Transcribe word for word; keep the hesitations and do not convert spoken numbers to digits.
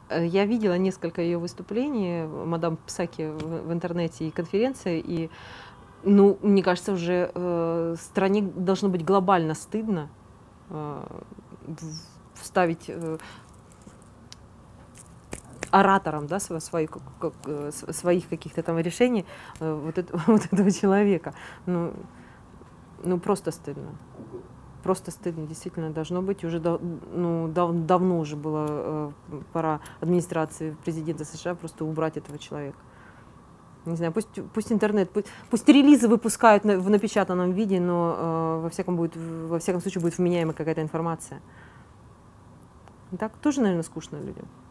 Я видела несколько ее выступлений, мадам Псаки, в, в интернете и конференции, и, ну, мне кажется, уже э, стране должно быть глобально стыдно э, вставить э, оратором, да, своих, как, своих каких-то там решений э, вот, это, вот этого человека. Ну, ну, просто стыдно. Просто стыдно, действительно, должно быть. Уже дав, ну, дав, давно уже было э, пора администрации президента США просто убрать этого человека. Не знаю, пусть, пусть интернет, пусть, пусть релизы выпускают на, в напечатанном виде, но э, во, всяком будет, во всяком случае будет вменяемая какая-то информация. Так тоже, наверное, скучно людям.